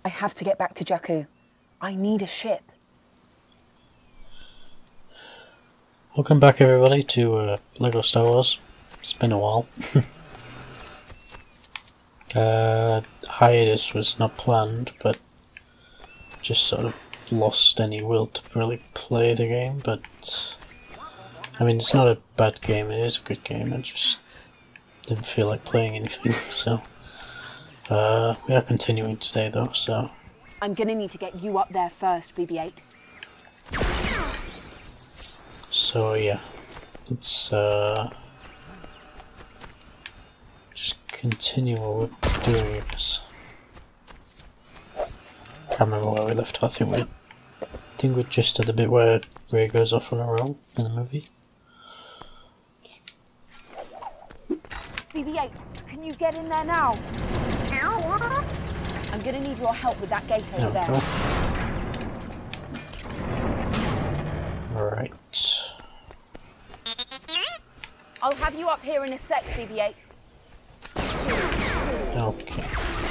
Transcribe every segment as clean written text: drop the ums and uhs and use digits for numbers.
I have to get back to Jakku. I need a ship. Welcome back everybody to LEGO Star Wars. It's been a while. Hiatus was not planned, but just sort of lost any will to really play the game, but I mean it's not a bad game, it is a good game, I just didn't feel like playing anything, so we are continuing today though, so... I'm gonna need to get you up there first, BB-8. So yeah, let's just continue what we're doing, I guess. Can't remember where we left off. I think we're just at the bit where Rey goes off on her own in the movie. BB-8, can you get in there now? I'm gonna need your help with that gate over there. Alright. I'll have you up here in a sec, BB-8. Okay.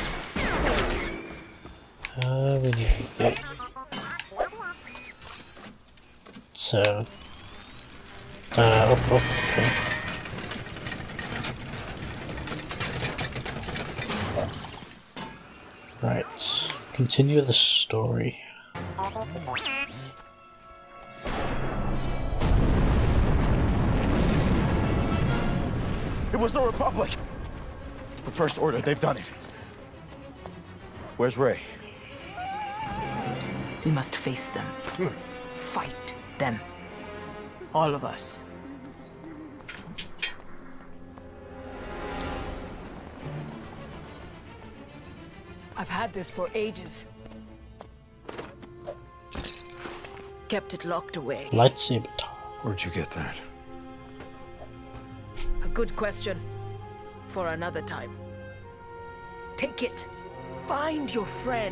We need to get... So... okay. Right. Continue the story. It was the Republic! The First Order, they've done it. Where's Rey? We must face them. Fight them. All of us. I've had this for ages. Kept it locked away. Lightsaber time. Where'd you get that? A good question. For another time. Take it. Find your friend.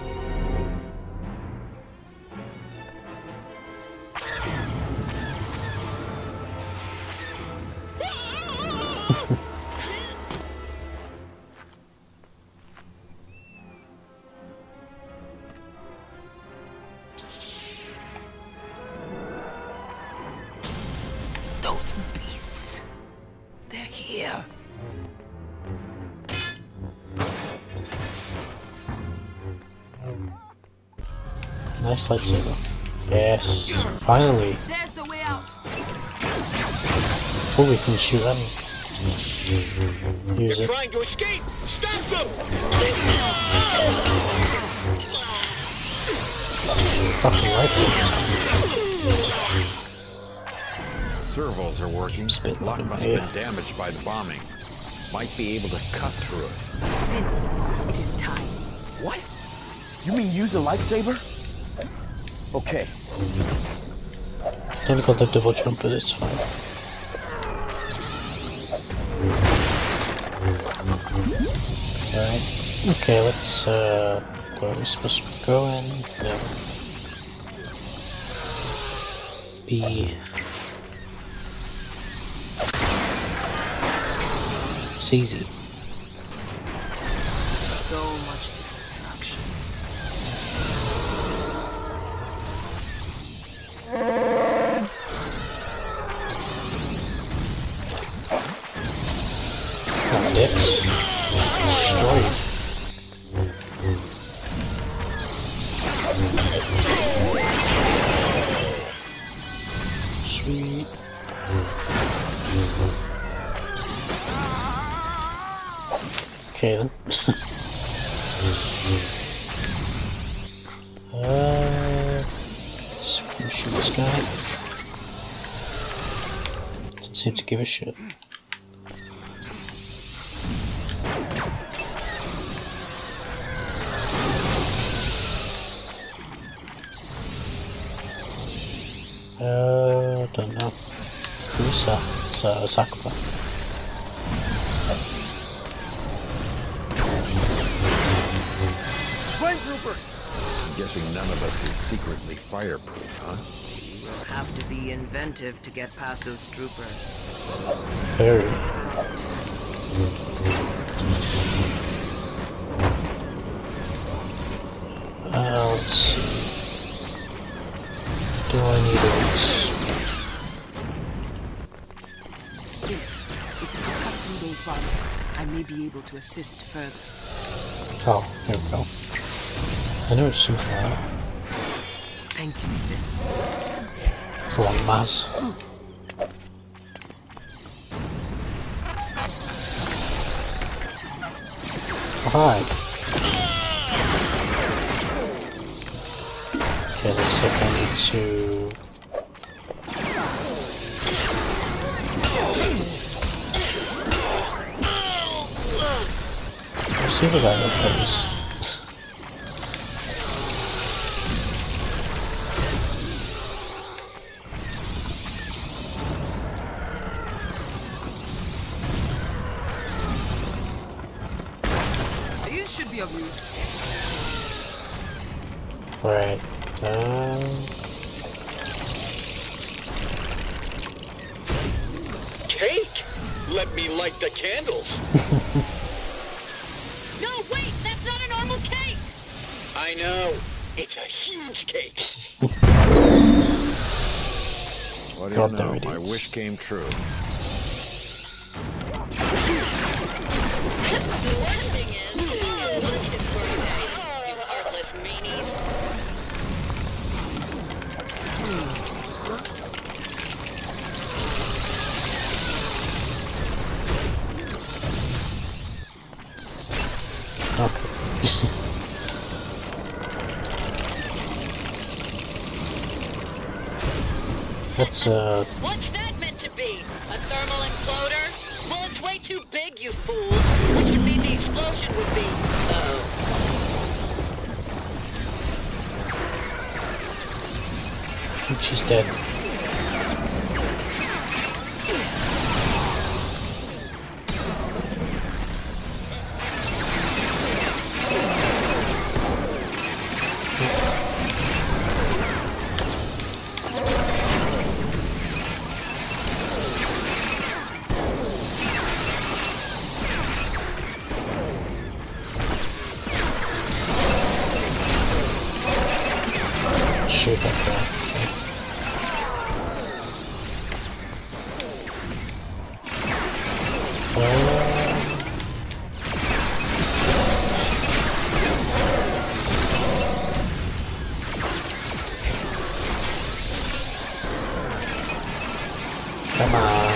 Those beasts. They're here. Nice lightsaber. Yes, finally. There's the way out. Oh, we can shoot at me. Use it. Trying to escape! Stop them! Fucking lightsaber. Servos are working. It's a bit Lock low, must yeah. have been damaged by the bombing. Might be able to cut through it. Finn, it is time. What? You mean use a lightsaber? Okay. Difficult to double jump, but it's fine. Alright. Okay, let's where are we supposed to be going? No. B. It's easy. So much destruction. Dicks. Destroyed. Sweet. Okay then. So we can shoot this guy. Doesn't seem to give a shit. Don't know. Who's that? It's Sakura. I'm guessing none of us is secretly fireproof, huh? We'll have to be inventive to get past those troopers. Very. let's see. Do I need eggs? If you can cut through those bars, I may be able to assist further. Oh, here we go. I know it's something like that. Thank you, Finn. Go on, Maz. Oh, hi. Okay, looks like I need to... Let's see what that goes. These should be of use. Right. Cake? Let me light the candles. No, wait! That's not a normal cake! I know. It's a huge cake. What do God, you there know? it My is. wish came true. The worst thing is, it was his birthday, you heartless meanies. Okay. That's What's that meant to be? A thermal imploder? Well, it's way too big, you fools. Which would mean the explosion would be... I think she's dead. Shoot that guy. Come on.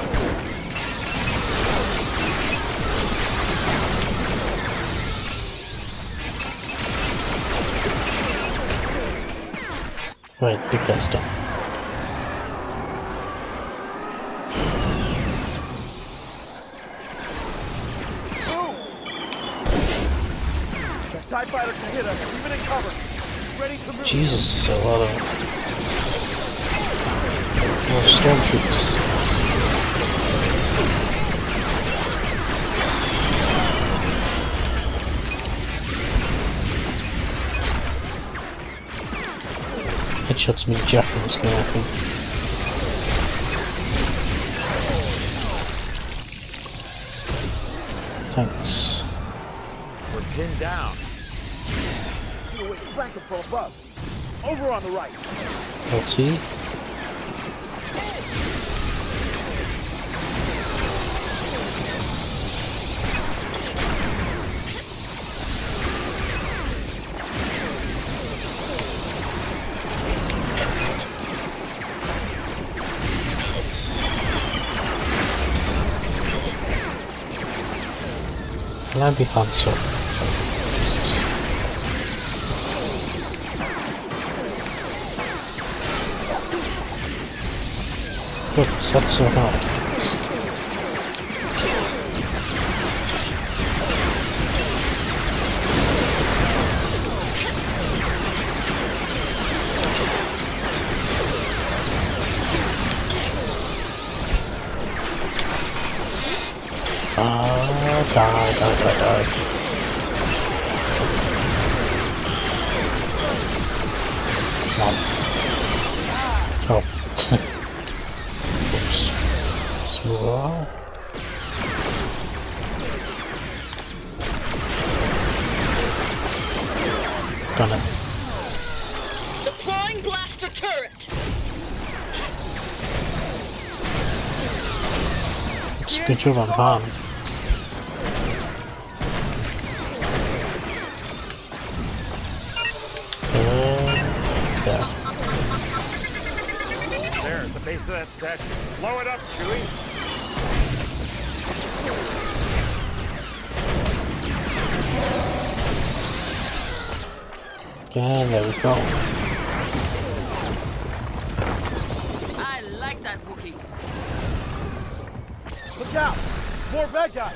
Right, big guy's done. That TIE fighter can hit us, even in cover. Ready to move. Jesus, there's a lot of stormtroopers. Headshots mean jack in this game, I think. Thanks. We're pinned down. See a way to flank him from above. Over on the right. LT. Can I be Han Solo? Jesus. Good, that's so hard. Die. Come on. Oh. Oops. Smooth on. Done it. the turret! It's a good job I'm harmed. There. There, at the base of that statue. Blow it up, Chewie. And there we go. I like that Wookiee. Look out! More bad guys!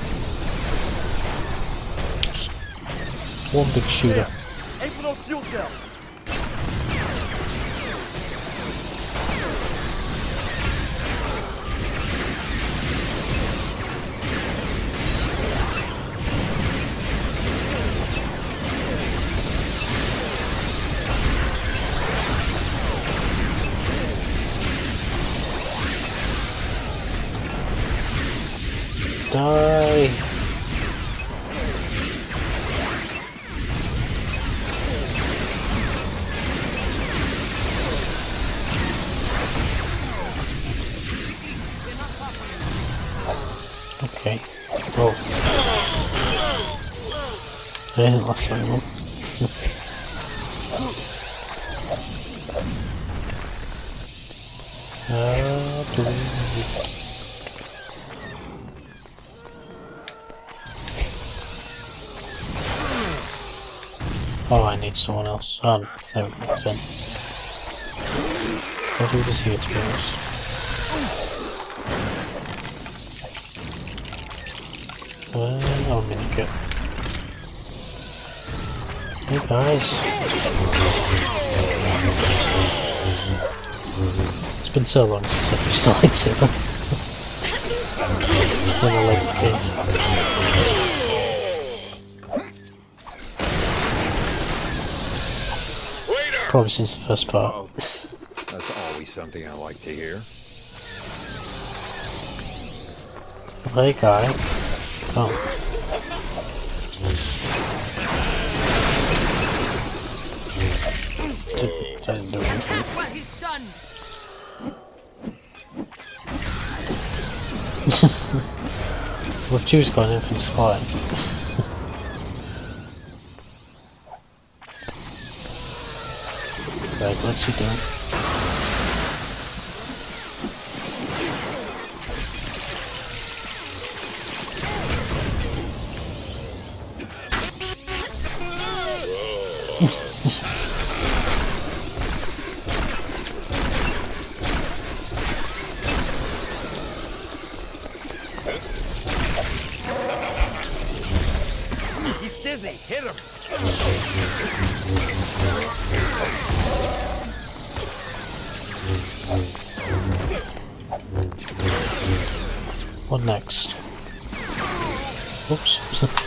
One big shooter. Aim for those fuel cells! Die! Okay. Oh. They didn't last very long. Do we need... Oh, I need someone else. Oh, no. There we go, Finn. I'll do this here, to be honest. Oh, minikit. Hey, guys. It's been so long since I've used a lightsaber. When I like the game. Probably since the first part. That's always something I like to hear. Hey guy. Oh. Didn't do anything. Well, he's stunned. We've just got an infinite spine. Right, what's he doing? He's dizzy! Hit him! What next? Oops.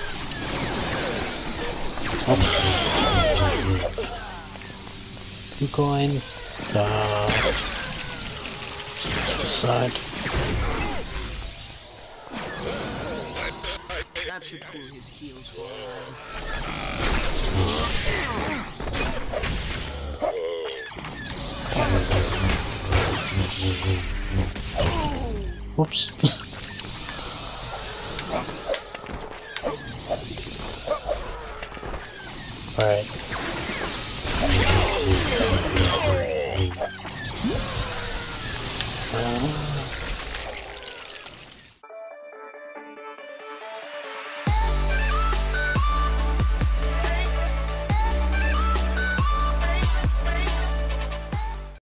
You going? To the side. That should cool his heels for a while. Whoops. Alright.